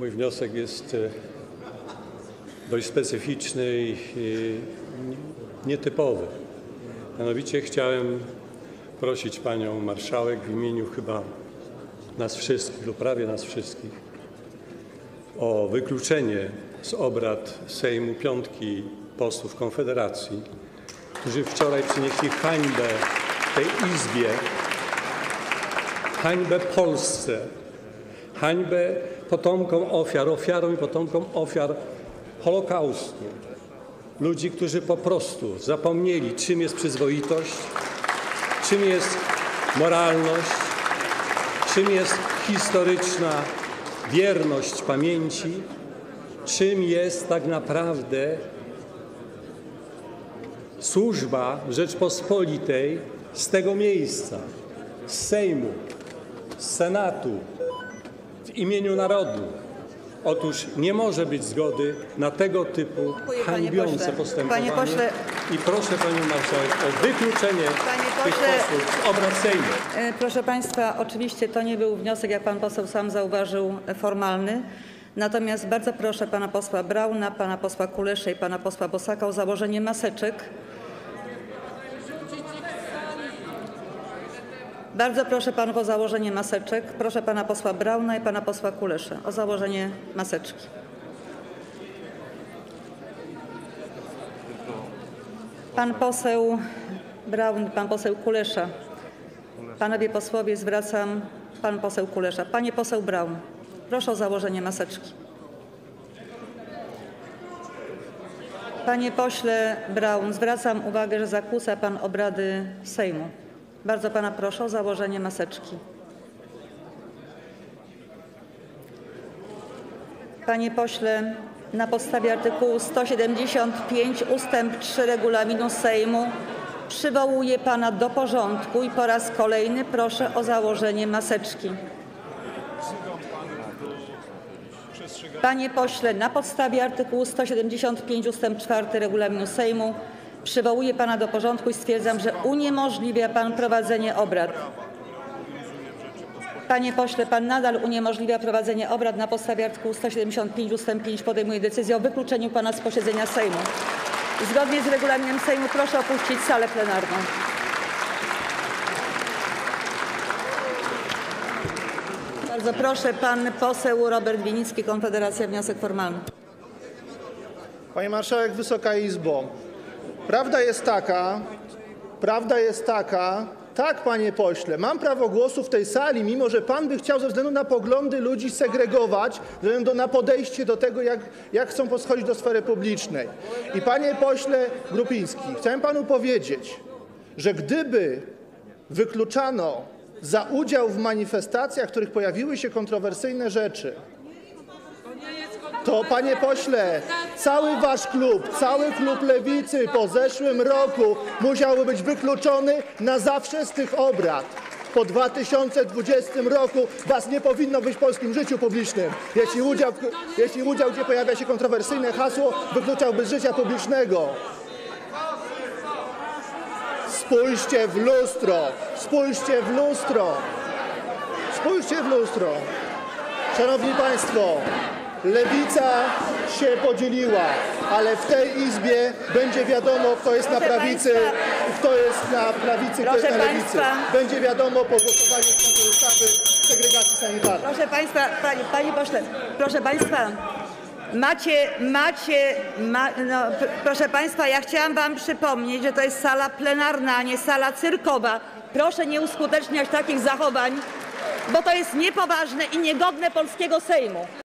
Mój wniosek jest dość specyficzny i nietypowy. Mianowicie chciałem prosić panią marszałek w imieniu chyba nas wszystkich lub prawie nas wszystkich o wykluczenie z obrad Sejmu piątki posłów Konfederacji, którzy wczoraj przynieśli hańbę tej Izbie, hańbę Polsce, hańbę potomkom ofiar, ofiarom i potomkom ofiar Holokaustu. Ludzi, którzy po prostu zapomnieli, czym jest przyzwoitość, czym jest moralność, czym jest historyczna wierność pamięci, czym jest tak naprawdę służba Rzeczpospolitej z tego miejsca, z Sejmu, z Senatu, w imieniu narodu. Otóż nie może być zgody na tego typu hańbiące postępowanie. I proszę panią marszałek o wykluczenie tych posłów z obrad Sejmu. Proszę państwa, oczywiście to nie był wniosek, jak pan poseł sam zauważył, formalny. Natomiast bardzo proszę pana posła Brauna, pana posła Kuleszę i pana posła Bosaka o założenie maseczek. Bardzo proszę panów o założenie maseczek. Proszę pana posła Brauna i pana posła Kuleszę o założenie maseczki. Pan poseł Braun, pan poseł Kulesza. Panowie posłowie, zwracam. Pan poseł Kulesza. Panie poseł Braun, proszę o założenie maseczki. Panie pośle Braun, zwracam uwagę, że zakłóca pan obrady Sejmu. Bardzo pana proszę o założenie maseczki. Panie pośle, na podstawie artykułu 175 ustęp 3 regulaminu Sejmu przywołuję pana do porządku i po raz kolejny proszę o założenie maseczki. Panie pośle, na podstawie artykułu 175 ustęp 4 regulaminu Sejmu przywołuję pana do porządku i stwierdzam, że uniemożliwia pan prowadzenie obrad. Panie pośle, pan nadal uniemożliwia prowadzenie obrad. Na podstawie artykułu 175 ust. 5 podejmuję decyzję o wykluczeniu pana z posiedzenia Sejmu. Zgodnie z regulaminem Sejmu proszę opuścić salę plenarną. Bardzo proszę, pan poseł Robert Winnicki, Konfederacja, wniosek formalny. Pani marszałek, Wysoka Izbo, prawda jest taka, tak, panie pośle, mam prawo głosu w tej sali, mimo że pan by chciał ze względu na poglądy ludzi segregować, ze względu na podejście do tego, jak chcą podchodzić do sfery publicznej. I panie pośle Grupiński, chciałem panu powiedzieć, że gdyby wykluczano za udział w manifestacjach, w których pojawiły się kontrowersyjne rzeczy, to, panie pośle, cały wasz klub, cały klub Lewicy po zeszłym roku musiałby być wykluczony na zawsze z tych obrad. Po 2020 roku was nie powinno być w polskim życiu publicznym. Jeśli udział, gdzie pojawia się kontrowersyjne hasło, wykluczałby z życia publicznego. Spójrzcie w lustro! Spójrzcie w lustro! Spójrzcie w lustro! Szanowni państwo, Lewica się podzieliła, ale w tej Izbie będzie wiadomo, kto jest na prawicy, kto jest na prawicy, kto jest na lewicy. Będzie wiadomo po głosowaniu w sprawie ustawy segregacji sanitarnej. Proszę państwa, panie pośle, proszę państwa, proszę państwa, ja chciałam wam przypomnieć, że to jest sala plenarna, a nie sala cyrkowa. Proszę nie uskuteczniać takich zachowań, bo to jest niepoważne i niegodne polskiego Sejmu.